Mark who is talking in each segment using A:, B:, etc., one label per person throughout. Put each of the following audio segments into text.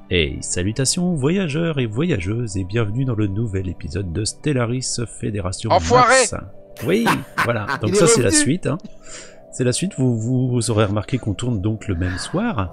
A: Hey, salutations voyageurs et voyageuses et bienvenue dans le nouvel épisode de Stellaris Fédération
B: Enfoiré
A: Mars. Oui, voilà, donc ça c'est la suite. Hein. C'est la suite, vous aurez remarqué qu'on tourne donc le même soir.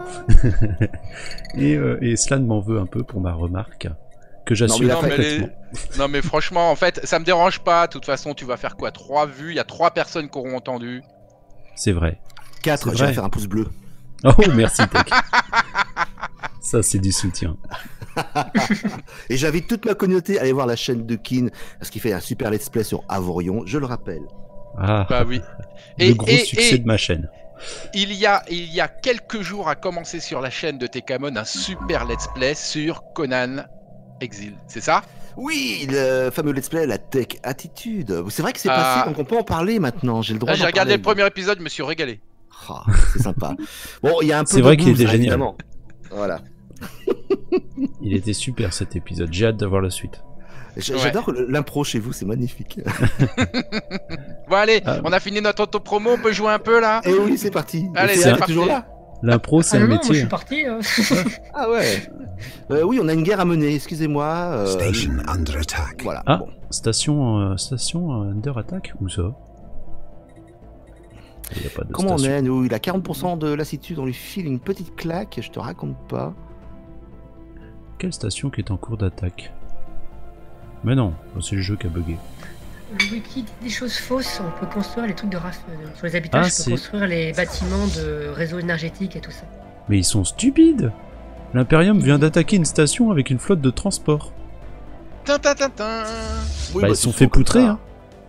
A: et Slan m'en veut un peu pour ma remarque, que j'assume parfaitement.
B: Non mais franchement, en fait, ça me dérange pas, de toute façon tu vas faire quoi? 3 vues, il y a 3 personnes qui auront entendu.
A: C'est vrai.
C: 4, je vais faire un pouce bleu.
A: Oh merci Tech. Ça c'est du soutien.
C: Et j'invite toute ma communauté à aller voir la chaîne de Kin, parce qu'il fait un super let's play sur Avorion, je le rappelle.
A: Ah,
B: bah oui.
A: Le gros succès de ma chaîne.
B: Il y a quelques jours a commencé sur la chaîne de Tekamon un super let's play sur Conan Exil, c'est ça?
C: Oui, le fameux let's play, la tech attitude. C'est vrai que c'est passé, donc on peut en parler maintenant, j'ai le droit d'en
B: J'ai regardé
C: parler.
B: le premier épisode, je me suis régalé.
C: Oh, c'est sympa. Bon, il y a un peu
A: c'est
C: de
A: vrai qu'il
C: bouse,
A: était génial.
C: évidemment. Voilà.
A: Il était super cet épisode, j'ai hâte d'avoir la suite.
C: J'adore l'impro chez vous, c'est magnifique.
B: Bon allez, on a fini notre auto-promo, on peut jouer un peu là?
C: Et oui, c'est parti.
B: Allez,
C: c'est
B: parti.
C: toujours là.
A: L'impro c'est un
D: non,
A: métier.
D: moi je suis parti.
C: Ah ouais. Oui, on a une guerre à mener, excusez-moi.
E: Station under attack.
C: Voilà.
A: Ah,
C: bon.
A: station under attack, où ça? Il y a pas de
C: Comment
A: station.
C: on est, nous? Il a 40% de lassitude, on lui file une petite claque, je te raconte pas.
A: Quelle station qui est en cours d'attaque? Mais non, c'est le jeu qui a bugué.
D: Le wiki dit des choses fausses, on peut construire les trucs de race. Sur les habitages,
A: Ah,
D: on peut construire les bâtiments de réseau énergétique et tout ça.
A: Mais ils sont stupides! L'Imperium vient d'attaquer une station avec une flotte de transport.
B: Tintin.
C: Oui,
A: Bah, ils
C: c'est
A: sont fait
C: faux comme
A: poutrer,
C: ça.
A: hein.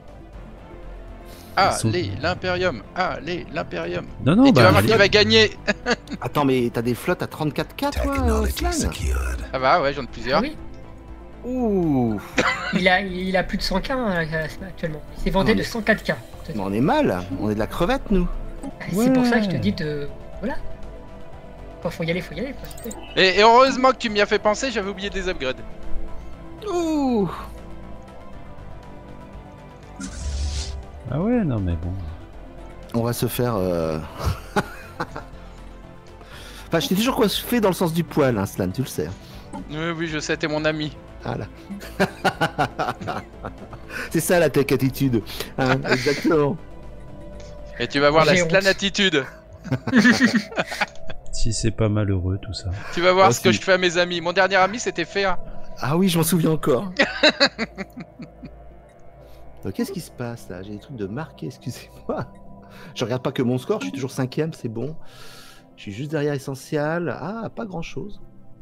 B: Allez, l'Imperium. Allez, l'Imperium.
A: Non, non,
B: Et tu vas
A: bah,
B: voir qui va gagner.
C: Attends, mais t'as des flottes à 34K, toi,
E: Technology
C: Slan?
E: secured.
B: Ah bah ouais, j'en ai
D: Ah
B: plusieurs.
D: oui,
C: Ouh,
D: il a plus de 100K actuellement. Il s'est vendu
C: Non,
D: de
C: mais-
D: 104K.
C: mais on est mal, on est de la crevette, nous.
D: C'est pour ça que je te dis de... Voilà. Faut y aller, quoi.
B: Et heureusement que tu m'y as fait penser, j'avais oublié des upgrades.
C: Ouh.
A: Ah ouais, non mais bon.
C: On va se faire... Enfin, je t'ai toujours coiffé dans le sens du poil, hein, Slan, tu le sais.
B: Oui, je sais, t'es mon ami.
C: Voilà. C'est ça la tech attitude. Hein, exactement.
B: Et tu vas voir la
D: J'ai honte.
B: Slan attitude.
A: Si c'est pas malheureux tout ça.
B: Tu vas voir
C: Ah,
B: ce que
C: si.
B: je fais à mes amis. Mon dernier ami, c'était Féa.
C: Ah oui, je m'en souviens encore. Donc, qu'est-ce qui se passe là? J'ai des trucs de marqué, excusez-moi. Je regarde pas que mon score, je suis toujours 5ème, c'est bon. Je suis juste derrière Essential. Ah, pas grand-chose.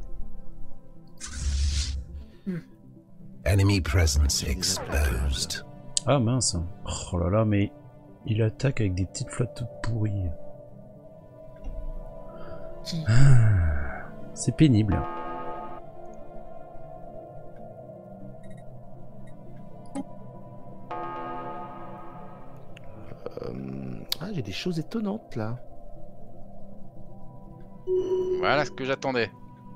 E: Enemy presence exposed.
A: Ah mince. Oh là là, mais il attaque avec des petites flottes toutes pourries.
D: Qui...
A: C'est pénible.
C: Ah, j'ai des choses étonnantes là.
B: Voilà ce que j'attendais.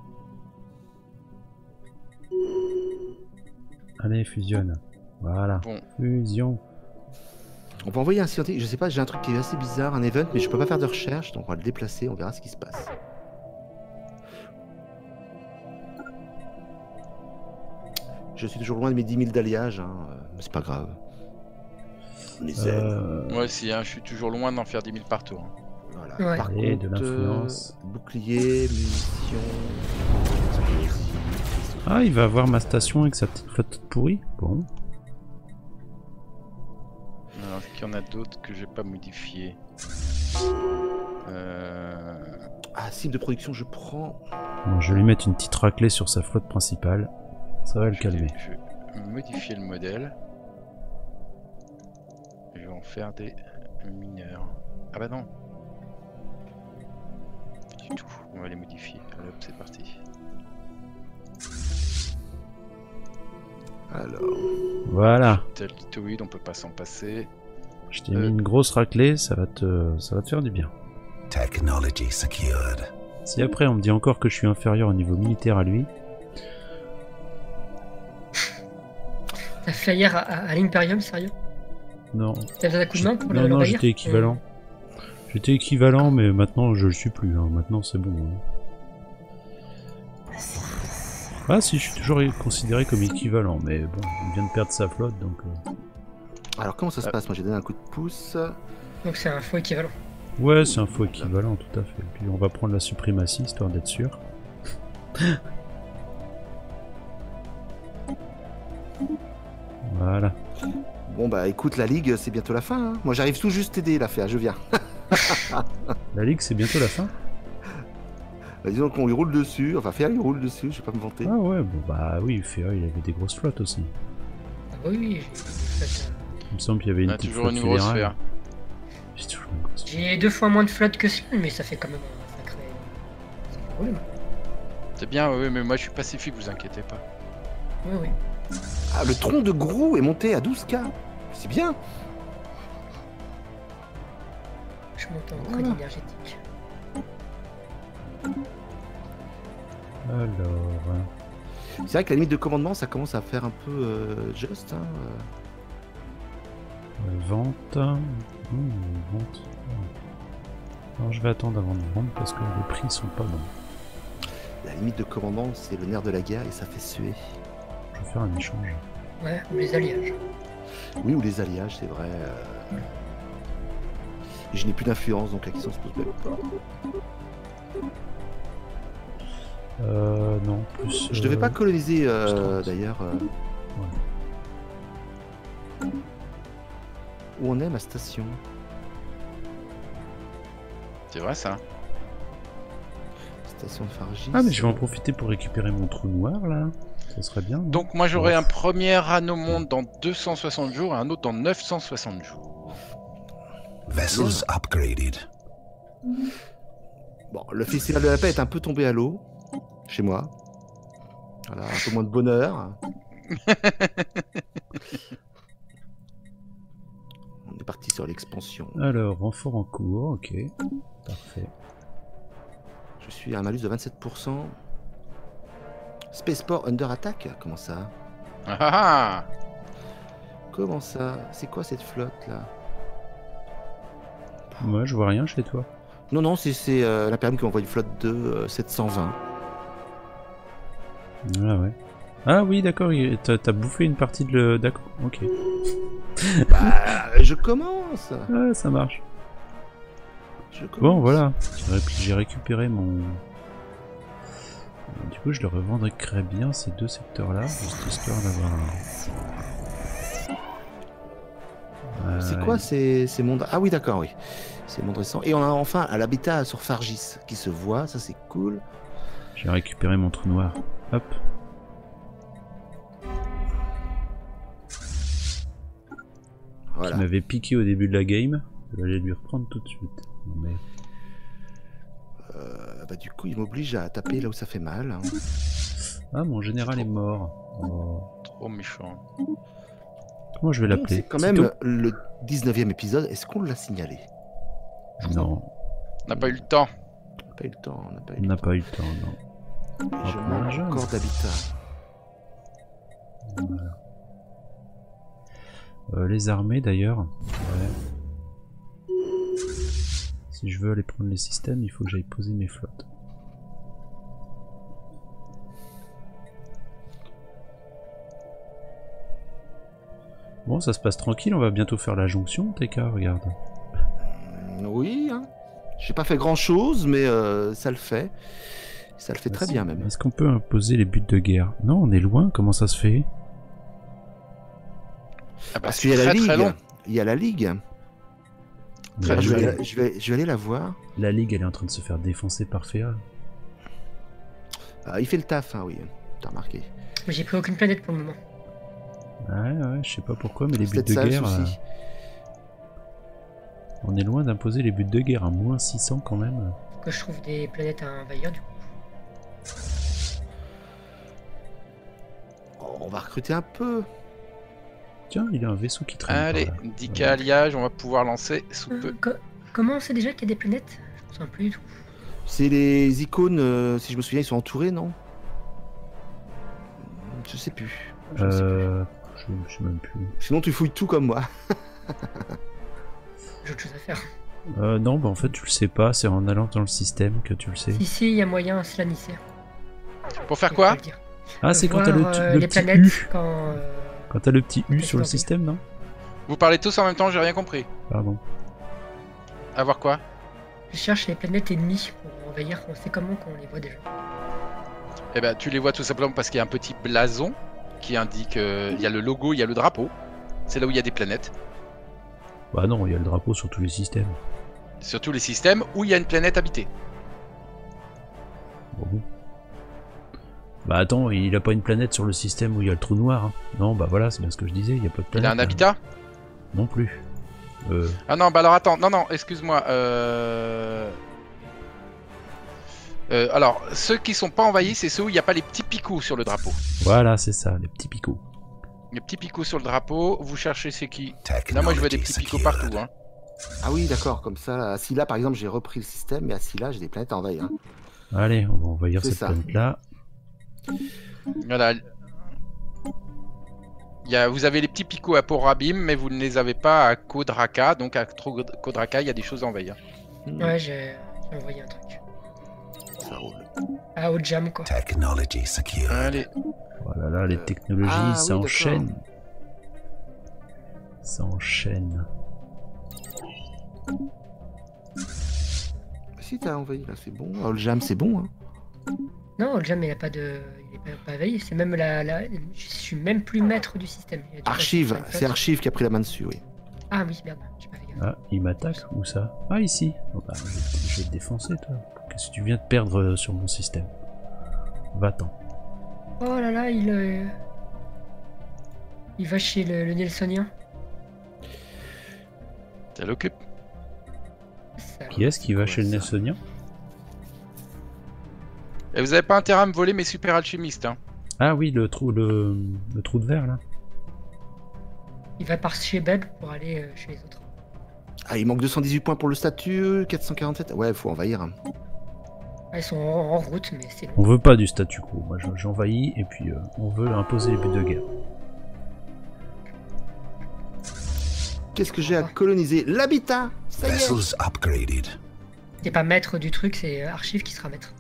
A: Allez, fusionne. Voilà.
B: Bon.
A: Fusion.
C: On peut envoyer un scientifique, je sais pas, j'ai un truc qui est assez bizarre, un event, mais je peux pas faire de recherche, donc on va le déplacer, on verra ce qui se passe. Je suis toujours loin de mes 10 000 d'alliage, hein, mais c'est pas grave. Misère.
B: Moi aussi, hein, je suis toujours loin d'en faire 10 000 par tour.
C: Voilà.
D: Ouais.
C: Par
A: Et
C: contre,
A: de l'influence.
C: Bouclier, munitions, explosifs.
A: Ah, il va avoir ma station avec sa petite flotte toute pourrie. Bon.
B: Alors, est-ce qu'il y en a d'autres que j'ai pas modifiés?
C: Ah, cible de production, je prends.
A: Bon, je vais lui mettre une petite raclée sur sa flotte principale. Ça va le calmer.
B: Je vais modifier le modèle. Je vais en faire des mineurs. Ah bah non. Pas du tout. On va les modifier. Allez, hop, c'est parti.
C: Alors.
A: Voilà.
B: Talitoïde, on peut pas s'en passer.
A: Je t'ai mis une grosse raclée, ça va te faire du bien.
E: Technology secured.
A: Si après on me dit encore que je suis inférieur au niveau militaire à lui,
D: T'as fait hier à l'Imperium, sérieux?
A: non.
D: T'as besoin d'un coup de main pour
A: Non, non,
D: l'envahir?
A: j'étais équivalent. J'étais équivalent, mais maintenant je le suis plus. Hein. Maintenant c'est bon. Hein. Ah si, je suis toujours considéré comme équivalent, mais bon, il vient de perdre sa flotte, donc...
C: Alors comment ça se passe? Moi j'ai donné un coup de pouce.
D: Donc c'est un faux équivalent.
A: Ouais, c'est un faux équivalent, tout à fait. Puis on va prendre la suprématie, histoire d'être sûr. Voilà.
C: Bon bah écoute, la ligue c'est bientôt la fin. Hein. Moi j'arrive tout juste t'aider là, Féa, je viens.
A: La ligue, c'est bientôt la fin?
C: Bah, disons qu'on lui roule dessus, enfin Féa lui roule dessus, je vais pas me vanter.
A: Ah ouais, bon bah oui, Féa, il avait des grosses flottes aussi.
D: Ah bah oui,
A: Il me semble qu'il y avait une petite
B: toujours
A: flotte
B: une grosse
A: fédérale.
B: sphère.
A: J'ai toujours une grosse flotte.
D: j'ai 2 fois moins de flotte que Slan, mais ça fait quand même un sacré problème.
B: C'est bien, oui, mais moi je suis pacifique, vous inquiétez pas.
D: Oui, oui.
C: Ah, le tronc de Grou est monté à 12K. C'est bien.
D: Je monte en crédit énergétique.
A: Alors...
C: C'est vrai que la limite de commandement ça commence à faire un peu juste. Hein.
A: Vente... vente... Alors je vais attendre avant de vendre parce que les prix sont pas bons.
C: La limite de commandement c'est le nerf de la guerre et ça fait suer.
A: Je vais faire un échange.
D: Ouais, ou les alliages.
C: Oui, ou les alliages, c'est vrai. Et je n'ai plus d'influence, donc la question se pose même pas.
A: Non, plus...
C: Je devais pas coloniser, d'ailleurs. Où on est, ma station?
B: C'est vrai ça.
C: Station de Fargis.
A: Ah mais je vais en profiter pour récupérer mon trou noir là. Ça serait bien. Non?
B: Donc moi j'aurai un premier anneau monde dans 260 jours et un autre dans 960 jours.
E: Vessels upgraded.
C: Bon, le festival de la paix est un peu tombé à l'eau, chez moi. Voilà, un peu moins de bonheur. On est parti sur l'expansion.
A: Alors, renfort en cours, ok. Parfait.
C: Je suis à un malus de 27%. Spaceport under attack? Comment ça?
B: Ah ah.
C: Comment ça? C'est quoi cette flotte là?
A: Moi, je vois rien chez toi.
C: Non, non, c'est l'Imperium qui envoie une flotte de 720.
A: Ah ouais. Ah oui, d'accord, t'as bouffé une partie de le... D'accord, ok.
C: Bah, je commence.
A: Ah, ça marche.
C: Je commence.
A: Bon, voilà. J'ai récupéré mon... Du coup, je le revendrai bien ces deux secteurs-là, juste histoire d'avoir...
C: C'est quoi ces mondes? Ah oui, d'accord, oui. C'est mondes récents. Et on a enfin l'habitat sur Fargis qui se voit, ça c'est cool.
A: J'ai récupéré mon trou noir. Hop.
C: Voilà.
A: Qui m'avait piqué au début de la game. Je vais aller lui reprendre tout de suite. Non, mais...
C: Bah du coup, il m'oblige à taper là où ça fait mal. Hein.
A: Ah, mon général est mort. Oh.
B: Trop méchant.
A: Comment je vais l'appeler?
C: C'est quand même le 19e épisode. Est-ce qu'on l'a signalé?
A: Non.
B: On n'a pas eu le temps.
C: On n'a pas eu le temps.
A: On n'a pas eu le temps, non.
C: Et je
A: Oh,
C: manque
A: jeune.
C: encore d'habitat.
A: Voilà. Les armées d'ailleurs. Ouais. Si je veux aller prendre les systèmes, il faut que j'aille poser mes flottes. Bon, ça se passe tranquille, on va bientôt faire la jonction, TK, regarde.
C: Oui, hein. J'ai pas fait grand chose, mais ça le fait. Ça le fait très bien même.
A: Est-ce qu'on peut imposer les buts de guerre? Non, on est loin, comment ça se fait?
B: Ah bah,
C: Parce
B: c'est
C: qu'il y a la
B: très très
C: ligue.
B: long.
C: Il y a la ligue.
A: La,
C: Je
A: ligue,
C: vais aller la voir.
A: la ligue, elle est en train de se faire défoncer par Féa.
C: Il fait le taf, hein, oui. T'as remarqué.
D: Mais j'ai pris aucune planète pour le moment.
A: Ouais, je sais pas pourquoi, mais les
C: C'est
A: buts de
C: peut-être ça le
A: guerre...
C: souci.
A: On est loin d'imposer les buts de guerre à moins 600 quand même.
D: Que je trouve des planètes à envahir du coup.
C: On va recruter un peu.
A: Tiens, il y a un vaisseau qui traîne.
B: Allez,
A: par là.
B: 10K alliage, on va pouvoir lancer sous peu.
D: Comment on sait déjà qu'il y a des planètes? Je me souviens plus du tout.
C: C'est les icônes, si je me souviens, ils sont entourés, non? Je sais plus. Je sais plus.
A: Je sais même plus.
C: Sinon, tu fouilles tout comme moi.
D: J'ai autre chose à faire.
A: Non, bah en fait, tu le sais pas, c'est en allant dans le système que tu le sais.
D: Ici, il y a moyen, Slanicère.
B: Pour faire quoi?
A: Ah, c'est quand t'as
D: voir,
A: le
D: les
A: petit
D: planètes
A: U.
D: quand.
A: Quand t'as le petit U
D: Qu'est-ce
A: sur le
D: que t'en
A: système, non?
B: Vous parlez tous en même temps, j'ai rien compris.
A: Pardon.
B: À voir quoi?
D: Je cherche les planètes ennemies pour envahir. On sait comment qu'on les voit déjà.
B: Eh ben, tu les vois tout simplement parce qu'il y a un petit blason qui indique. Il y a le logo, il y a le drapeau. C'est là où il y a des planètes.
A: Bah non, il y a le drapeau sur tous les systèmes.
B: Sur tous les systèmes où il y a une planète habitée.
A: Bon. Bah attends, il a pas une planète sur le système où il y a le trou noir. Hein. Non, bah voilà, c'est bien ce que je disais, il y a pas de planète.
B: Il a un
A: là.
B: habitat?
A: Non plus.
B: Ah non, bah alors attends, non, excuse-moi. Alors, ceux qui sont pas envahis, c'est ceux où il n'y a pas les petits picots sur le drapeau.
A: Voilà, c'est ça, les petits picots.
B: Les petits picots sur le drapeau, vous cherchez c'est qui? Là, moi je vois des petits picots partout. Hein.
C: Ah oui, d'accord, comme ça, à Scylla, par exemple, j'ai repris le système, mais à Scylla, j'ai des planètes à envahir. Hein.
A: Allez, on va envahir
C: C'est
A: cette
C: ça.
A: planète-là.
B: Voilà. Vous avez les petits picots à Porabim, mais vous ne les avez pas à Kodraka. Donc à Kodraka, il y a des choses à envahir.
D: Ouais, j'ai envoyé un truc.
C: Ça roule.
D: Ah, au jam quoi.
E: Technology secured.
B: Allez.
A: Voilà, là, les technologies,
C: ah
A: ça
C: oui,
A: enchaîne. Ça enchaîne.
C: Si t'as envahi, là, c'est bon. Oh, le jam, c'est bon. Hein.
D: Non, le jam il a pas de. Il est pas envahi. C'est même je suis même plus maître du système. Il y a tout
C: Archive,
D: passé sur
C: c'est
D: iPhone.
C: Archive qui a pris la main dessus, oui.
D: Ah oui, merde, j'ai pas fait gaffe.
A: Ah, il m'attaque, où ça? Ah, ici. Oh, bah, je vais te défoncer, toi. Qu'est-ce que tu viens de perdre sur mon système? Va-t'en.
D: Oh là là, il va chez le Nelsonien.
B: Ça l'occupe.
D: Ça-
A: Qui est-ce qui va
C: quoi,
A: chez le
C: ça
A: Nelsonien?
B: Et vous avez pas intérêt à me voler mes super alchimistes. Hein.
A: Ah oui, le trou de verre, là.
D: Il va par chez Beb pour aller chez les autres.
C: Ah, il manque 218 points pour le statut, 447. Ouais, faut envahir. Hein.
D: Ah, ils sont en route, mais c'est long.
A: On veut pas du statu quo. Moi, j'envahis et puis on veut imposer les buts de guerre.
C: Qu'est-ce que j'ai à coloniser? L'habitat. Ça y est.
E: Vessels upgraded.
D: T'es pas maître du truc, c'est Archive qui sera maître.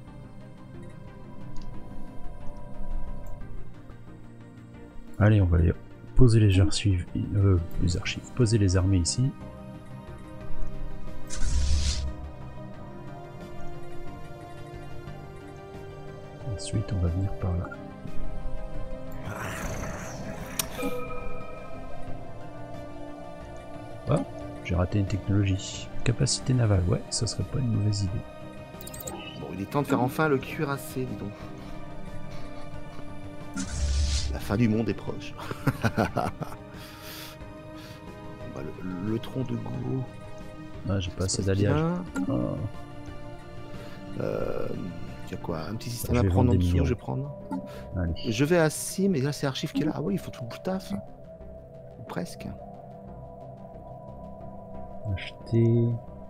A: Allez, on va aller poser les archives. Poser les armées ici. Ensuite, on va venir par là. Ah, j'ai raté une technologie. Capacité navale, ouais, ça serait pas une mauvaise idée.
C: Bon, il est temps de faire enfin le cuirassé, dis donc. La fin du monde est proche. Bah, le tronc de Gou.
A: Ah, j'ai pas
C: ça
A: assez
C: se
A: d'alliage.
C: bien.
A: Ah.
C: Il y a quoi? Un petit système
A: Je
C: à
A: vais
C: prendre en
A: vendre des
C: dessous,
A: millions.
C: je vais prendre.
A: Allez.
C: Je vais à 6, mais là c'est Archive qui est là. Ah oui, il faut tout le taf. Ou presque.
A: Acheter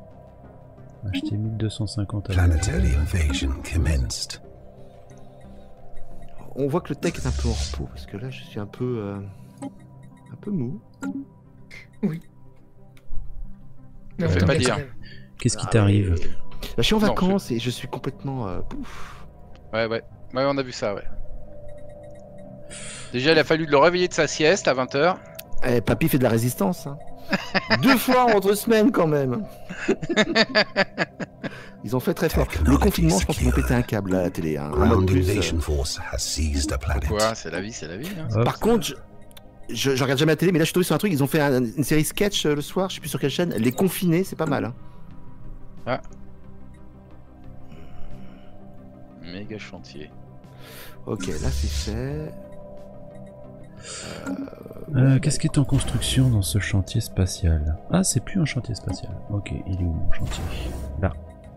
A: 1250
E: Planetary invasion commenced.
C: On voit que le tech est un peu en repos, parce que là je suis un peu mou.
D: Oui.
B: Ça
D: Non,
B: fait
D: t'inquiète,
B: pas dire.
D: quand même.
A: Qu'est-ce qui
C: Ah,
A: t'arrive?
C: mais- Là, je suis en
B: Non,
C: vacances et je suis complètement pouf.
B: Ouais, on a vu ça, ouais. Déjà, il a fallu le réveiller de sa sieste à 20h.
C: Eh, papy fait de la résistance. Hein. 2 fois en 2 semaines quand même. Ils ont fait très fort. Le confinement, je pense qu'ils vont péter un câble à la télé. Hein. Un mode
E: Ground
C: plus,
E: invasion force has seized a planet.
B: Quoi, c'est la vie, hein.
A: Hop.
C: Par contre, je regarde jamais la télé, mais là je suis tombé sur un truc. Ils ont fait une série sketch le soir, je sais plus sur quelle chaîne. Les confinés, c'est pas mal. Hein.
B: Méga chantier.
C: Ok, là c'est fait.
A: Qu'est-ce qui est en construction dans ce chantier spatial? Ah, c'est plus un chantier spatial. Ok, il est où mon chantier? Là.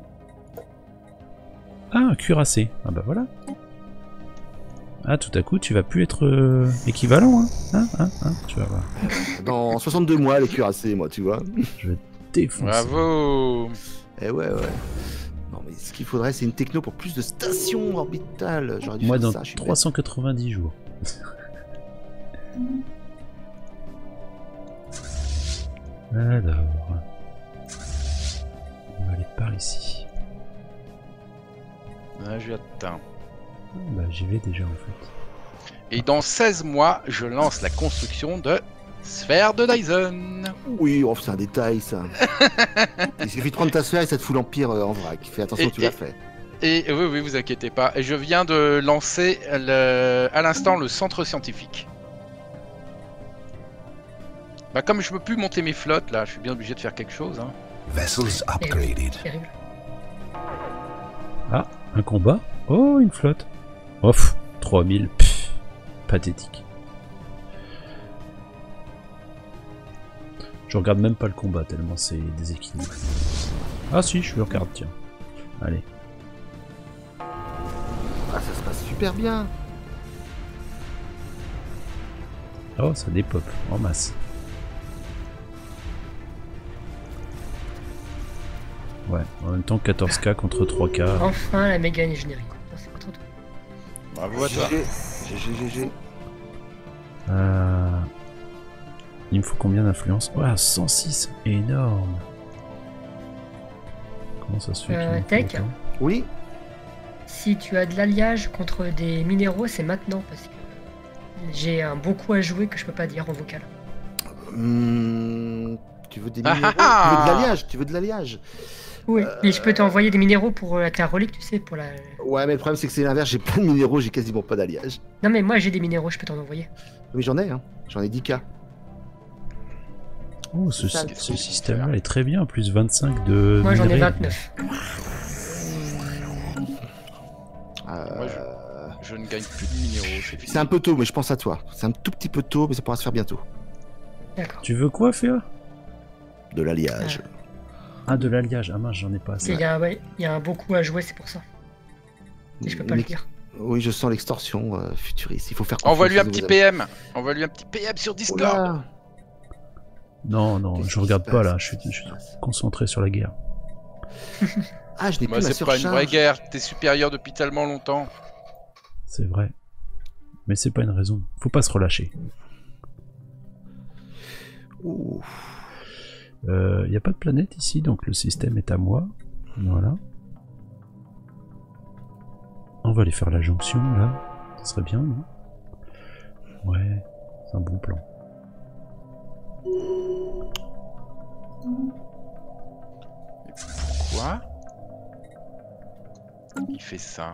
A: Ah, un cuirassé. Ah bah voilà. Ah, tout à coup, tu vas plus être équivalent, hein? Tu vas voir.
C: Dans 62 mois, les cuirassés, moi, tu vois.
A: Je vais défoncer.
B: Bravo.
C: Eh ouais. Non, mais ce qu'il faudrait, c'est une techno pour plus de stations orbitales. J'aurais dû
A: Moi,
C: faire
A: dans
C: ça, je suis bête.
A: 390 jours. Alors, on va aller par ici.
B: Ah, je attends.
A: Bah, j'y vais déjà en fait.
B: Et dans 16 mois, je lance la construction de sphère de Dyson.
C: Oui, oh, c'est un détail ça. Il suffit de prendre ta sphère et ça te fout l'Empire en vrac. Fais attention, tu l'as fait.
B: Et oui, vous inquiétez pas. Et je viens de lancer à l'instant le centre scientifique. Bah, comme je peux plus monter mes flottes là, je suis bien obligé de faire quelque chose. Hein.
E: Vessels upgraded.
D: Terrible.
A: Ah, un combat. Oh, une flotte. Ouf, 3000. Pff, pathétique. Je regarde même pas le combat tellement c'est déséquilibré. Ah si, je le regarde, tiens. Allez.
C: Ah, ça se passe super bien.
A: Oh, ça dépop en masse. Ouais, en même temps 14K contre 3K.
D: Enfin la méga ingénierie. Non, c'est pas trop tôt.
B: Bravo à toi.
C: GG.
A: Il me faut combien d'influence? Ouais, 106, énorme. Comment ça se fait qu'il me faut
D: Tech.
A: autant?
C: Oui.
D: Si tu as de l'alliage contre des minéraux, c'est maintenant parce que j'ai un bon coup à jouer que je peux pas dire en vocal.
C: Tu veux des
B: Ah,
C: minéraux?
B: ah,
C: Tu veux de
B: ah.
C: l'alliage? Tu veux de l'alliage?
D: Oui, mais je peux t'envoyer des minéraux pour la terre relique, tu sais, pour la.
C: Ouais, mais le problème c'est que c'est l'inverse, j'ai plein de minéraux, j'ai quasiment pas d'alliage.
D: Non mais moi j'ai des minéraux, je peux t'en envoyer.
C: Mais j'en ai, hein. J'en ai 10K.
A: Oh, ce
C: Ça,
A: système-là est très bien, plus 25 de.
D: Moi j'en ai
A: minerais.
D: 29.
B: Je ne gagne plus de minéraux, c'est fini.
C: C'est un peu tôt, mais je pense à toi. C'est un tout petit peu tôt, mais ça pourra se faire bientôt.
D: D'accord.
A: Tu veux quoi, Féa?
C: De l'alliage.
A: Ah, de l'alliage. Ah mince, j'en ai pas assez.
D: Il y a un bon coup à jouer, c'est pour ça. Et je peux pas le dire.
C: Oui, je sens l'extorsion futuriste. Il faut faire confiance
B: Envoie-lui un
C: aux
B: petit
C: amis.
B: PM. Envoie-lui un petit PM sur Discord.
C: Oula.
A: Non, non,
C: Qu'est-ce
A: je
C: qui
A: regarde
C: se
A: pas
C: passe
A: là, je suis concentré sur la guerre.
C: Ah, je n'ai
B: Moi,
C: plus ma
B: c'est pas une vraie
C: surcharge.
B: guerre. T'es supérieur depuis tellement longtemps.
A: C'est vrai. Mais c'est pas une raison. Faut pas se relâcher.
C: Ouh.
A: Y a pas de planète ici, donc le système est à moi. Voilà. On va aller faire la jonction là. Ça serait bien, non? Ouais, c'est un bon plan.
B: Pourquoi il fait ça?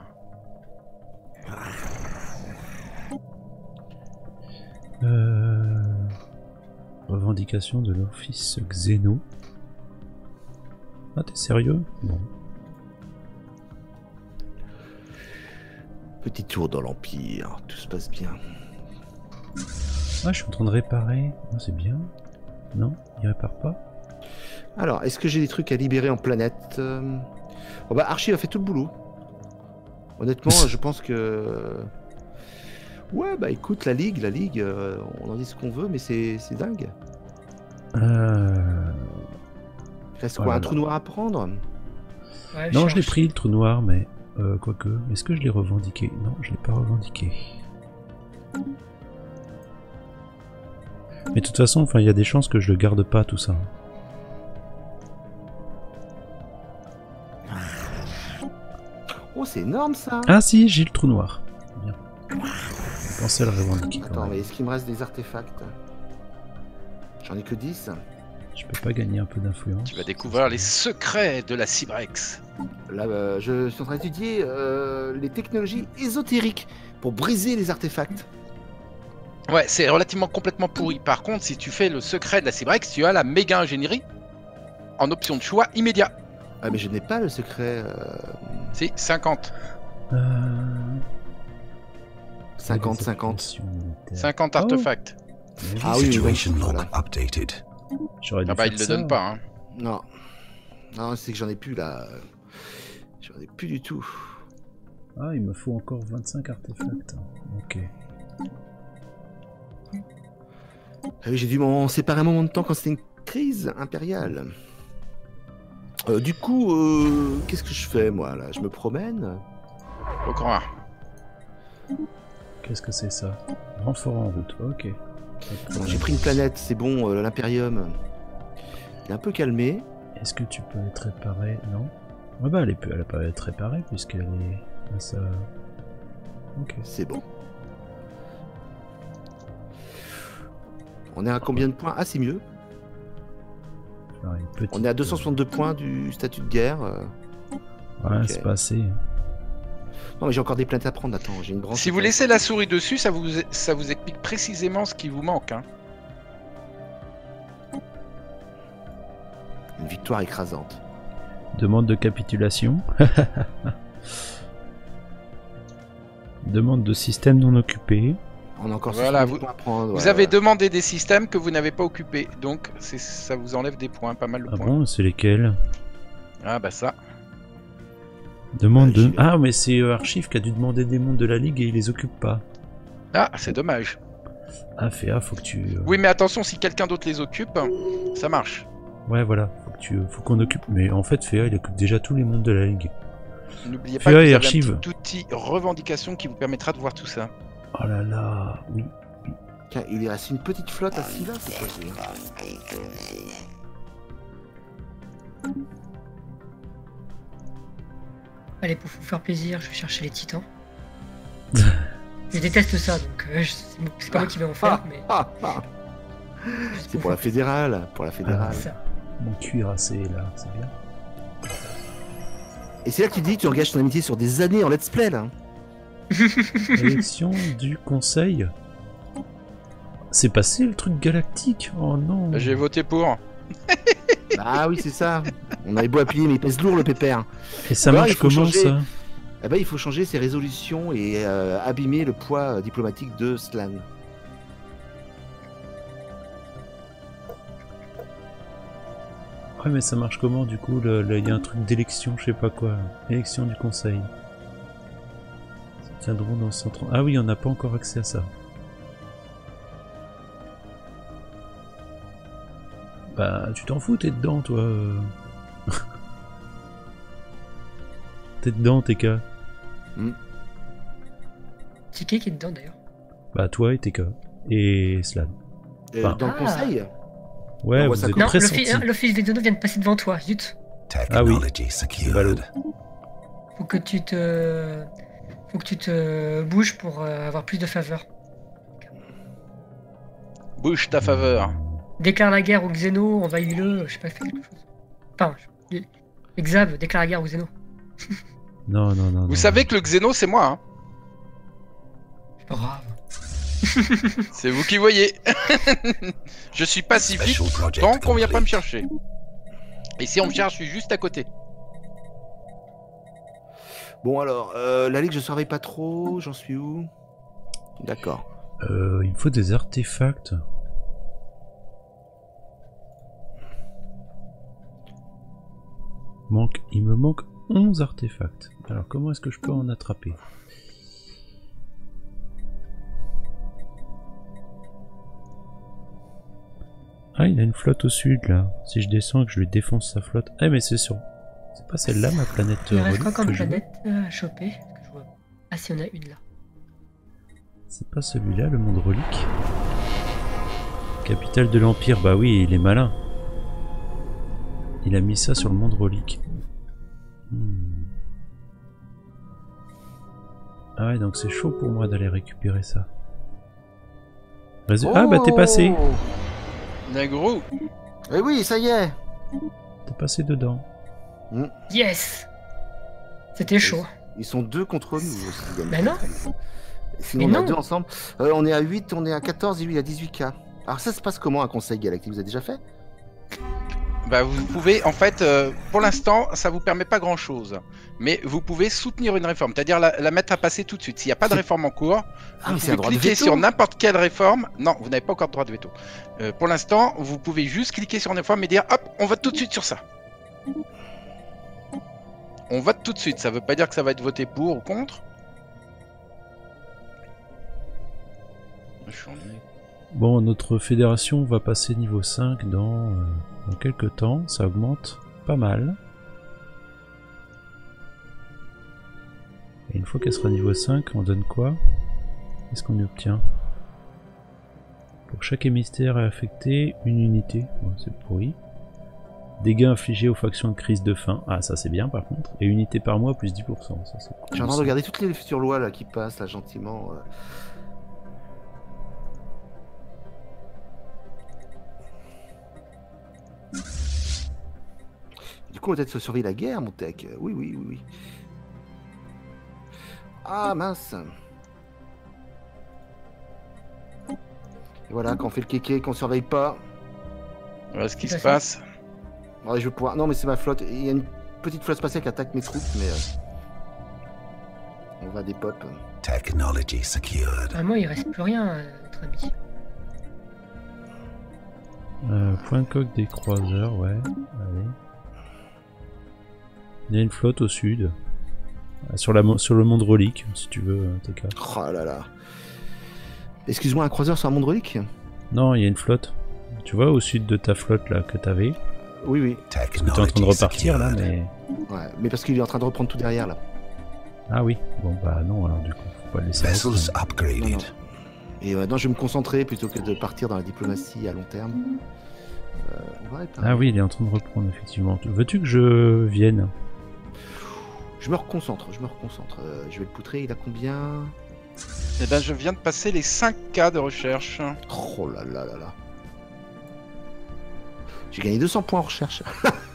A: Revendication de l'office Xeno. Ah, t'es sérieux? Bon.
C: Petit tour dans l'Empire, tout se passe bien.
A: Ah, je suis en train de réparer. Oh, c'est bien. Non, il répare pas.
C: Alors, est-ce que j'ai des trucs à libérer en planète? Bon bah, Archie a fait tout le boulot. Honnêtement, je pense que... Ouais, bah écoute, la Ligue, on en dit ce qu'on veut, mais c'est dingue. Il reste quoi,
A: Voilà.
C: un trou noir à prendre?
D: Ouais,
A: Non, je l'ai
D: cherche.
A: pris le trou noir, mais quoique, est-ce que je l'ai revendiqué? Non, je l'ai pas revendiqué. Mais de toute façon, enfin, il y a des chances que je le garde pas tout ça.
C: Oh, c'est énorme ça!
A: Ah si, j'ai le trou noir. Bien. Je pensais le revendiquer quand
C: Attends,
A: même.
C: mais est-ce qu'il me reste des artefacts? J'en ai que 10.
A: Je peux pas gagner un peu d'influence.
B: Tu vas découvrir les secrets de la Cybrex.
C: Là, je suis en train d'étudier les technologies ésotériques pour briser les artefacts.
B: Ouais, c'est relativement complètement pourri. Par contre, si tu fais le secret de la Cybrex, tu as la méga ingénierie en option de choix immédiat.
C: Ah, mais je n'ai pas le secret.
B: C'est 50.
C: 50-50.
B: 50
A: Oh.
B: artefacts.
C: Ah oui,
E: Situation log
C: voilà.
E: updated.
A: J'aurais dû
B: Ah bah,
A: faire
B: il le
A: ça.
B: donne pas. Hein.
C: Non. Non, c'est que j'en ai plus là. J'en ai plus du tout.
A: Ah, il me faut encore 25 artefacts. Ok.
C: Ah oui, j'ai dû m'en séparer un moment de temps quand c'était une crise impériale. Du coup, qu'est-ce que je fais moi là? Je me promène?
B: Au grand.
A: Qu'est-ce que c'est ça? Renfort en route. Ok. Pas de
C: Bon,
A: problème.
C: j'ai pris une planète, c'est bon, l'Imperium. Il est un peu calmé.
A: Est-ce que tu peux être réparé? Non. Ouais bah elle va pas être réparée puisqu'elle est à sa... Ok.
C: C'est bon. On est à combien de points? Ah, c'est mieux.
A: Alors, une petite,
C: On est à 262 points du statut de guerre.
A: Ouais,
C: ok.
A: c'est pas assez.
C: Non, mais j'ai encore des plaintes à prendre. Attends, j'ai une branche.
B: Si vous laissez la souris dessus, ça vous explique précisément ce qui vous manque. Hein.
C: Une victoire écrasante.
A: Demande de capitulation. Demande de système non occupé.
C: On a encore
B: Voilà,
C: 70 points à prendre.
B: Vous
C: ouais,
B: avez
C: ouais.
B: demandé des systèmes que vous n'avez pas occupés, donc ça vous enlève des points, pas mal de
A: Ah
B: points.
A: bon, c'est lesquels?
B: Ah bah ça.
A: Demande
C: J'y
A: de...
C: vais.
A: Ah, mais c'est Archive qui a dû demander des mondes de la Ligue et il les occupe pas.
B: Ah, c'est dommage.
A: Ah, Féa, faut que tu...
B: Oui, mais attention, si quelqu'un d'autre les occupe, ça marche.
A: Ouais, voilà, faut qu'on occupe... Mais en fait, Féa, il occupe déjà tous les mondes de la Ligue.
B: N'oubliez pas
A: Féa
B: que vous
A: et
B: avez
A: Archive.
B: un petit outil revendication qui vous permettra de voir tout ça.
A: Oh là là, oui.
C: Tiens, il reste une petite flotte à Scylla, c'est quoi ça?
D: Allez, pour vous faire plaisir, je vais chercher les titans. Je déteste ça, donc c'est pas moi qui vais en faire, mais
C: Ah, ah.
D: juste
C: C'est pour la fédérale,
A: Ah,
D: ça.
A: Mon cuirassé est là, c'est bien.
C: Et c'est là que tu dis que tu engages ton amitié sur des années en let's play, là.
A: Élection du conseil. C'est passé le truc galactique. Oh non.
B: J'ai voté pour.
C: Ah oui, c'est ça. On avait beau appuyer, mais il pèse lourd le pépère.
A: Et ça
C: Bah,
A: marche
C: il faut
A: comment
C: changer.
A: ça?
C: Eh ben, il faut changer ses résolutions et abîmer le poids diplomatique de Slan.
A: Ouais, mais ça marche comment du coup? Il y a un truc d'élection, je sais pas quoi. Élection du conseil. Se tiendront dans 130. Ah oui, on n'a pas encore accès à ça. Bah, tu t'en fous, t'es dedans, toi. T'es dedans, TK.
D: C'est qui est dedans d'ailleurs?
A: Bah, toi et TK. Et Slan. Enfin,
C: Dans le
D: Ah.
C: conseil.
A: Ouais,
C: On voit
A: vous
C: ça
A: êtes
C: comme-
D: Non,
A: pressentis.
D: l'office Vedano vient de passer devant toi, zut.
E: Technology
A: Ballot.
E: secured.
D: Faut que tu te bouges pour avoir plus de faveur.
B: Bouge ta faveur.
D: Déclare la guerre au Xeno, envahis-le, je sais pas, fais quelque chose. Enfin, Exab, déclare la guerre au Xeno.
A: Non, non, non.
B: Vous savez que le Xeno, c'est moi. Hein.
D: C'est pas grave.
B: C'est vous qui voyez. Je suis pacifique
E: Special project
B: tant qu'on vient pas me
E: complete.
B: chercher. Et si on me cherche, je suis juste à côté.
C: Bon alors, la ligue je surveille pas trop, j'en suis où? D'accord.
A: Il me faut des artefacts. Il me manque 11 artefacts. Alors comment est-ce que je peux en attraper? Ah, il a une flotte au sud là. Si je descends et que je lui défonce sa flotte. Ah, mais c'est sûr. C'est pas celle-là ma planète
D: Il reste
A: relique
D: quoi comme
A: que je veux.
D: planète à choper? Parce que je vois- Ah si, on a une là.
A: C'est pas celui-là, le monde relique. Capitale de l'Empire, bah oui, il est malin. Il a mis ça sur le monde relique. Ah ouais, donc c'est chaud pour moi d'aller récupérer ça. Ah bah t'es passé.
B: Nagro.
C: Eh oui, ça y est.
A: T'es passé dedans.
D: Yes! C'était chaud.
C: Ils sont deux contre nous. aussi,
D: Ben non.
C: Sinon
D: Mais
C: on a
D: non.
C: deux ensemble. On est à 8, on est à 14 et lui il a 18k. Alors ça se passe comment un conseil galactique? Vous avez déjà fait?
B: Bah, vous pouvez, en fait, pour l'instant, ça vous permet pas grand-chose. Mais vous pouvez soutenir une réforme, c'est-à-dire la mettre à passer tout de suite. S'il n'y a pas de réforme en cours,
C: Ah
B: vous
C: mais c'est un
B: pouvez
C: droit de
B: cliquer
C: veto.
B: sur n'importe quelle réforme. Non, vous n'avez pas encore de droit de veto. Pour l'instant, vous pouvez juste cliquer sur une réforme et dire hop, on vote tout de suite sur ça. On vote tout de suite, ça veut pas dire que ça va être voté pour ou contre.
A: Bon, notre fédération va passer niveau 5 dans quelques temps. Ça augmente pas mal. Et une fois qu'elle sera niveau 5, on donne quoi? Qu'est-ce qu'on y obtient? Pour chaque hémisphère est affecté une unité. Bon, c'est pourri. Dégâts infligés aux factions de crise de faim. Ah, ça c'est bien par contre. Et unité par mois plus 10%. Ça, c'est cool.
C: Je suis en train de regarder toutes les futures lois là qui passent là gentiment. coup, on va peut-être surveiller la guerre, mon tech. Oui, oui, oui, oui. Ah, mince. Et voilà, quand on fait le kéké, qu'on surveille pas.
B: Voilà ce qui
D: C'est
B: se
D: pas
B: passe.
C: Ouais, je vais pouvoir... Non, mais c'est ma flotte. Il y a une petite flotte spatiale qui attaque mes troupes, mais... On va des pop.
E: Technology secured.
D: Vraiment, il reste plus rien, notre ami.
A: Point coque des croiseurs, ouais. Allez. Il y a une flotte au sud. Sur le monde relique, si tu veux, TK.
C: Oh là là. Excuse-moi, un croiseur sur un monde relique?
A: Non, il y a une flotte. Tu vois, au sud de ta flotte, là, que t'avais.
C: Oui, oui.
A: Parce que t'es en train de repartir, là, mais...
C: Ouais, mais parce qu'il est en train de reprendre tout derrière, là.
A: Ah oui. Bon, bah non, alors, du coup, faut pas le laisser.
E: Vessels
C: Non, non.
E: upgraded.
C: Et maintenant, je vais me concentrer plutôt que de partir dans la diplomatie à long terme. On va réparer.
A: Ah oui, il est en train de reprendre, effectivement. Veux-tu que je vienne?
C: Je me reconcentre, je vais le poutrer, il a combien?
B: Eh ben, je viens de passer les 5K de recherche.
C: Oh là là là là. J'ai gagné 200 points en recherche.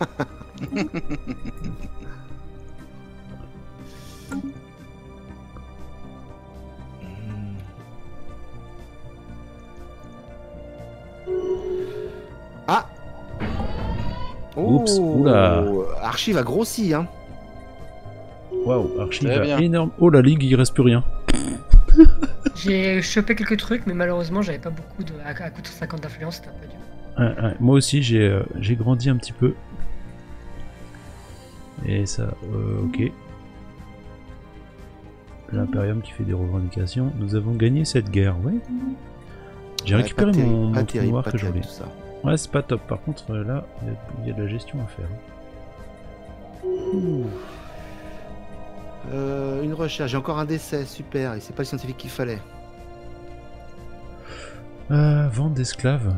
C: Ah.
A: Oups, oula.
C: Archive a grossi, hein.
A: Waouh, archive
B: Très bien.
A: énorme. Oh, la ligue, il reste plus rien.
D: J'ai chopé quelques trucs, mais malheureusement, j'avais pas beaucoup de. À coup de 50 d'influence, c'était un peu dur.
A: Ouais, moi aussi, j'ai grandi un petit peu. Et ça, ok. L'Imperium qui fait des revendications. Nous avons gagné cette guerre, ouais. J'ai
C: Ouais,
A: récupéré
C: pas terrible,
A: mon
C: pas
A: trou
C: terrible,
A: noir
C: pas
A: que
C: terrible,
A: j'avais.
C: tout ça.
A: Ouais, c'est pas top. Par contre, là, il y a de la gestion à faire.
C: Une recherche, j'ai encore un décès, super, et c'est pas le scientifique qu'il fallait.
A: Vente d'esclaves.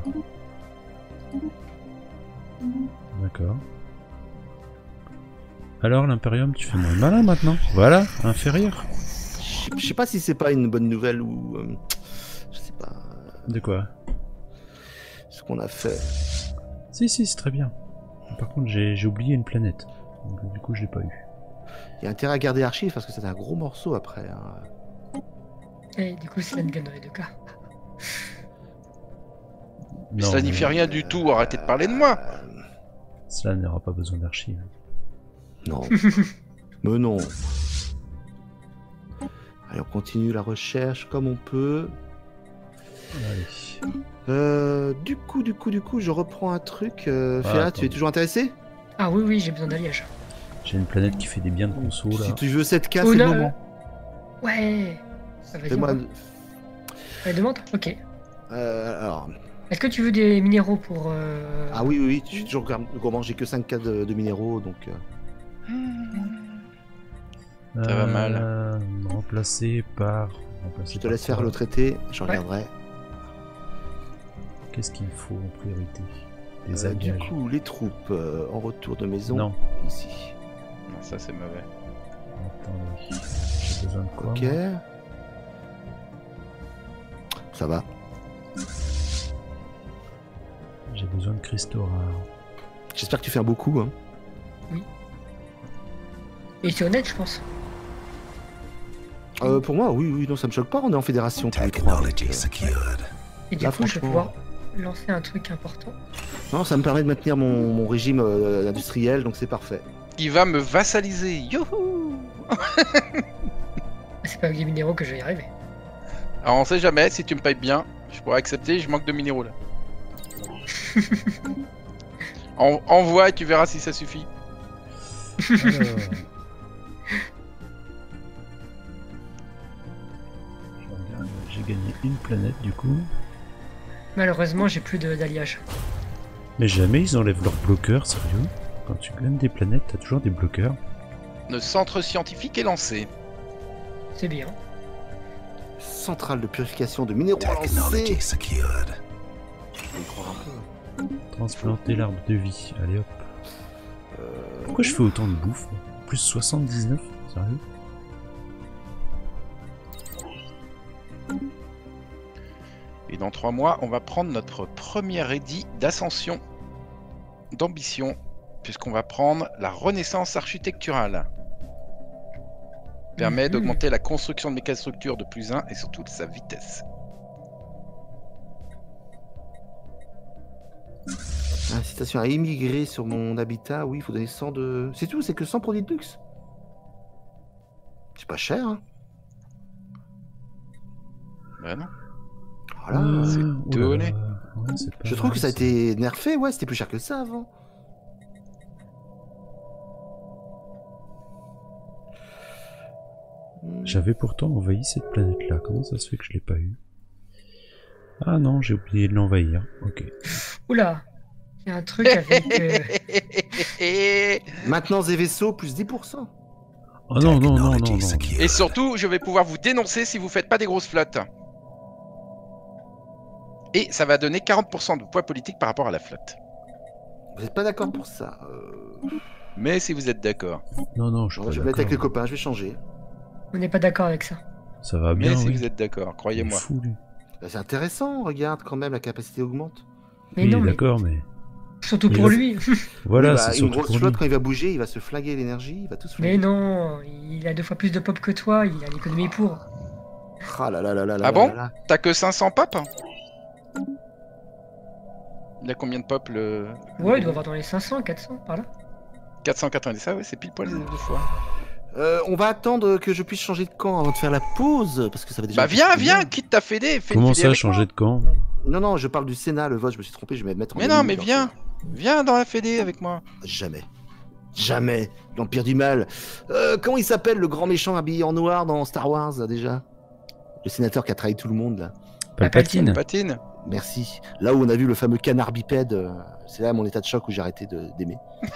A: D'accord. Alors, l'Imperium, tu fais moins malin maintenant. Voilà, inférieur.
C: Je sais pas si c'est pas une bonne nouvelle ou... je sais pas
A: De quoi?
C: ce qu'on a fait.
A: Si, c'est très bien. Par contre, j'ai oublié une planète. Donc, du coup, je l'ai pas eu.
C: Il y a intérêt à garder Archive parce que c'est un gros morceau après. Hein.
D: Et du coup, Slan gagne dans les deux cas.
B: Mais ça n'y fait rien du tout, arrêtez de parler de moi.
A: Cela n'aura pas besoin d'archives.
C: Non. Mais non. Allez, on continue la recherche comme on peut.
A: Allez.
C: Du coup, je reprends un truc. Féa,
A: attends.
C: tu es toujours intéressé?
D: Ah oui, j'ai besoin d'alliage.
A: J'ai une planète qui fait des biens de conso là.
C: Si tu veux 7K,
D: Oh
C: c'est le
D: là,
C: moment.
D: Ouais. Ah, vas-y,
C: Fais-moi...
D: on va. Allez, demande. Ok.
C: alors...
D: Est-ce que tu veux des minéraux pour...
C: Ah oui, je suis toujours gourmand, j'ai que 5K de minéraux, donc...
B: Ça va mal.
A: Remplacé par.
C: Je te laisse faire le traité, je regarderai.
A: Qu'est-ce qu'il faut en priorité? Des
C: Du
A: alliages.
C: coup, les troupes en retour de maison,
A: Non,
C: ici.
B: Non, ça c'est mauvais.
A: attendez. J'ai besoin de quoi?
C: Ok.
A: moi
C: Ça va.
A: J'ai besoin de cristaux rares.
C: J'espère que tu fais un beau coup. Hein.
D: Et c'est honnête, je pense.
C: Pour moi, oui, non, ça me choque pas, on est en fédération tous les trois.
E: Technology secured.
D: Et du
C: Là,
D: coup, je vais
C: franchement-
D: pouvoir lancer un truc important.
C: Non, ça me permet de maintenir mon régime industriel, donc c'est parfait.
B: Il va me vassaliser. Youhou!
D: C'est pas avec des minéraux que je vais y arriver.
B: Alors on sait jamais, si tu me payes bien, je pourrais accepter, je manque de minéraux là. Envoie et tu verras si ça suffit.
A: Alors. Je regarde, j'ai gagné une planète du coup.
D: Malheureusement, j'ai plus d'alliage.
A: Mais jamais ils enlèvent leurs bloqueurs, sérieux? Quand tu gagnes des planètes, t'as toujours des bloqueurs.
B: Le centre scientifique est lancé.
D: C'est bien.
C: Centrale de purification de minéraux
E: Technology
C: lancée.
E: secured.
C: Je vais y croire un peu.
A: Transplanter l'arbre de vie, allez hop. Pourquoi je fais autant de bouffe? Plus 79? Sérieux?
B: Et dans 3 mois, on va prendre notre premier édit d'ascension, d'ambition. puisqu'on va prendre la renaissance architecturale. Permet d'augmenter la construction de mégastructures de +1 et surtout de sa vitesse.
C: Incitation à immigrer sur mon habitat, oui, il faut donner 100 de... C'est tout, c'est que 100 produits de luxe. C'est pas cher, hein.
B: Bah non.
C: Voilà.
B: C'est donné.
A: Ouais, c'est pas
C: Je trouve
A: mal,
C: que ça a
A: ça.
C: été nerfé, ouais, c'était plus cher que ça avant.
A: J'avais pourtant envahi cette planète-là. Comment ça se fait que je l'ai pas eu? Ah non, j'ai oublié de l'envahir. Ok.
D: Oula, il y a un truc avec.
C: Maintenant, des vaisseaux, plus 10%.
A: Oh non, non, non, non,
E: Technology
A: non.
E: secured.
B: Et surtout, je vais pouvoir vous dénoncer si vous faites pas des grosses flottes. Et ça va donner 40% de poids politique par rapport à la flotte.
C: Vous n'êtes pas d'accord pour ça
B: Mais si vous êtes d'accord.
A: Non, non, je suis
C: Je
A: pas
C: vais me mettre avec les
A: d'accord.
C: copains, je vais changer.
D: On n'est pas d'accord avec ça.
A: Ça va
B: Mais
A: bien,
B: si
A: oui.
B: vous êtes d'accord,
A: Il est
B: croyez-moi.
A: fou, lui.
C: Bah, c'est intéressant, regarde quand même, la capacité augmente.
D: Mais
A: Oui,
D: non, mais
A: d'accord, mais...
D: surtout
A: Mais
D: pour
A: le-
D: lui.
A: Voilà,
C: Oui, bah,
A: c'est
C: une
A: surtout
C: grosse
A: pour lui.
C: flotte, quand il va bouger, il va se flinguer l'énergie, il va tout se
D: Mais
C: flinguer.
D: non, il a 2 fois plus de pop que toi, il a l'économie pour.
C: Ah là là là là là
B: Ah
C: là
B: bon
C: là là.
B: T'as que 500 pop? Il a combien de pop le...
D: Ouais, il doit avoir dans les 500, 400, par là.
B: 490, ah ouais, c'est pile poil les 2 fois.
C: On va attendre que je puisse changer de camp avant de faire la pause, parce que ça va déjà...
B: Bah viens, quitte ta fédé, fais une
A: Comment
B: fédé
A: ça,
B: avec
A: changer
B: moi.
A: de camp?
C: Non, non, je parle du Sénat, le vote, je me suis trompé, je vais me mettre en...
B: Mais non, mais
C: ennemi,
B: viens dans la fédé avec moi.
C: Jamais. Jamais. L'Empire du Mal. Comment il s'appelle, le grand méchant habillé en noir dans Star Wars, là, déjà? Le sénateur qui a trahi tout le monde, là.
A: Palpatine.
B: Patine.
C: Merci. Là où on a vu le fameux canard bipède, c'est là mon état de choc où j'ai arrêté d'aimer.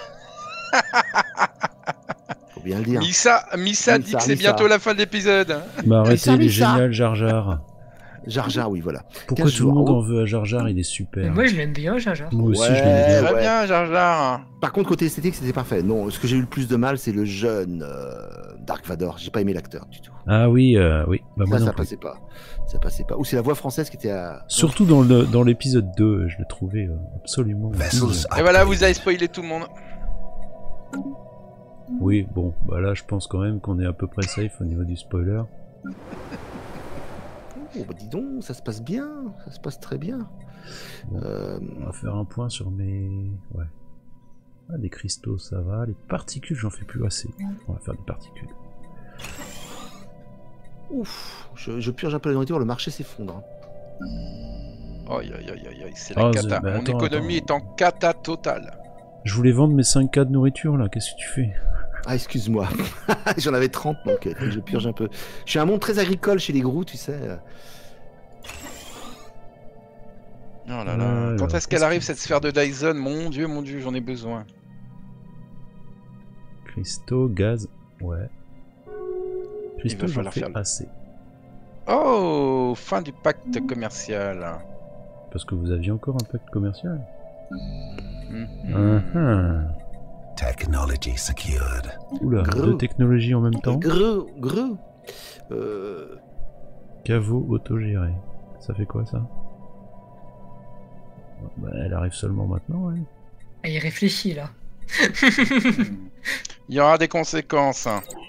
C: Faut bien le dire.
B: Missa dit que c'est
C: Missa.
B: bientôt la fin de l'épisode.
A: Bah arrêtez,
C: ça,
A: il est
C: mais ça.
A: génial, Jar Jar.
C: Jar Jar, oui, voilà.
A: Pourquoi
C: 15
A: tout le monde
C: jours.
A: en veut à Jar Jar? Il est
D: Mais
A: super.
D: moi, je l'aime bien, Jaja.
A: Moi aussi,
C: Ouais.
A: je l'aime bien.
B: Très
C: ouais.
B: bien, Jar Jar.
C: Par contre, côté esthétique, c'était parfait. Non, ce que j'ai eu le plus de mal, c'est le jeune Dark Vador. J'ai pas aimé l'acteur du tout.
A: Ah oui, oui. Bah moi
C: Ça,
A: non
C: ça
A: plus.
C: passait pas. Ça passait pas. Ou c'est la voix française qui était à...
A: Surtout dans l'épisode 2, je l'ai trouvé absolument...
E: Vessels
B: Et voilà,
E: upgrade.
B: vous avez spoilé tout le monde.
A: Oui, bon, bah là, je pense quand même qu'on est à peu près safe au niveau du spoiler.
C: Oh, bah dis donc, ça se passe bien. Ça se passe très bien.
A: Bon. On va faire un point sur mes... Ouais. Ah, les cristaux, ça va. Les particules, j'en fais plus assez. On va faire des particules.
C: Ouf. Je purge un peu la nourriture, le marché s'effondre.
B: Aïe, aïe, aïe, aïe, aïe, c'est la
A: Oh,
B: cata.
A: mais
B: Mon
A: attends,
B: économie est en cata totale.
A: Je voulais vendre mes 5K de nourriture, là. Qu'est-ce que tu fais?
C: Ah, excuse-moi. J'en avais 30, donc faut que je purge un peu. Je suis un monde très agricole chez les Grous, tu sais.
B: Oh là là.
A: Alors,
B: Quand est-ce qu'elle
A: qu'est-ce
B: arrive
A: que-
B: cette sphère de Dyson? Mon dieu, j'en ai besoin.
A: Cristaux, gaz... Ouais. Cristaux, j'en
B: falloir
A: fais
B: faire le-
A: assez.
B: Oh, fin du pacte commercial.
A: Parce que vous aviez encore un pacte commercial.
B: Mhm.
E: Technology secured.
A: Oula,
C: Gros.
A: deux technologies en même temps.
C: Greux.
A: Caveau autogéré. Ça fait quoi ça? Bah, elle arrive seulement maintenant, ouais.
D: Ah, il réfléchit, là.
B: Il y aura des conséquences.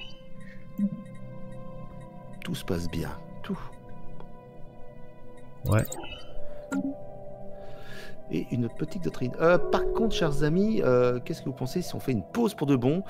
C: Tout se passe bien. Tout.
A: Ouais.
C: Et une petite doctrine. Par contre, chers amis, qu'est-ce que vous pensez si on fait une pause pour de bon?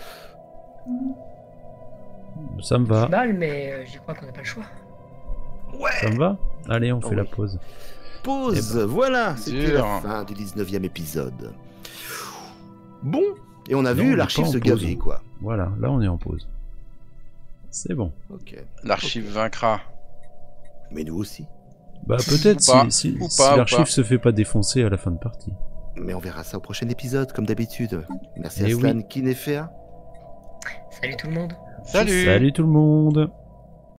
A: Ça me va.
D: C'est mal, mais j'y crois qu'on n'a pas le choix.
A: Ça me va? Allez, on
C: Oh
A: fait la
C: oui.
A: pause.
C: Pause, voilà, c'était
B: dur.
C: la fin du 19e épisode. Bon, et on a
A: Non, on
C: vu
A: est
C: l'archive
A: pas en
C: se
A: pause.
C: gaver, quoi.
A: Voilà, là on est en pause. C'est bon.
C: Ok.
B: L'archive vaincra.
C: Mais nous aussi.
A: Bah peut-être
B: Ou pas,
A: si
B: ou
A: si
B: pas, ou
A: l'archive
B: pas.
A: se fait pas défoncer à la fin de partie.
C: Mais on verra ça au prochain épisode, comme d'habitude. Merci à
A: Eh
C: Slan, Kinefea.
D: Salut tout le monde.
B: Salut.
A: Salut tout le monde!